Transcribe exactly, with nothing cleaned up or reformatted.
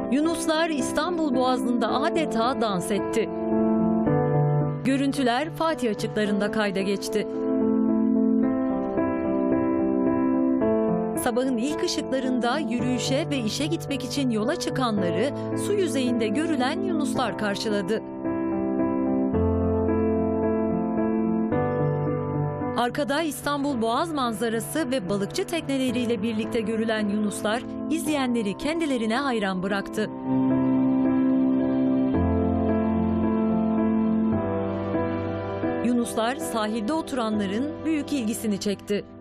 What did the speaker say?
Yunuslar İstanbul Boğazı'nda adeta dans etti. Görüntüler Fatih açıklarında kayda geçti. Sabahın ilk ışıklarında yürüyüşe ve işe gitmek için yola çıkanları su yüzeyinde görülen yunuslar karşıladı. Arkada İstanbul Boğaz manzarası ve balıkçı tekneleriyle birlikte görülen yunuslar izleyenleri kendilerine hayran bıraktı. Yunuslar sahilde oturanların büyük ilgisini çekti.